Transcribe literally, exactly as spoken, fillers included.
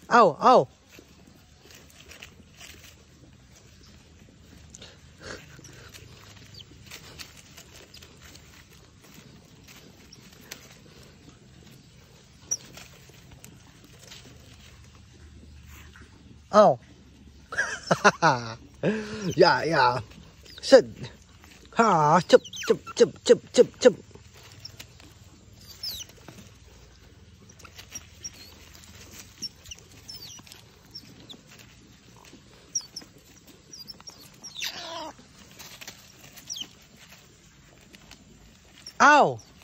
Au, au. Au. Yeah, yeah. Sit. Ha, chụp, chụp, chụp, chụp, chụp, chụp. Au.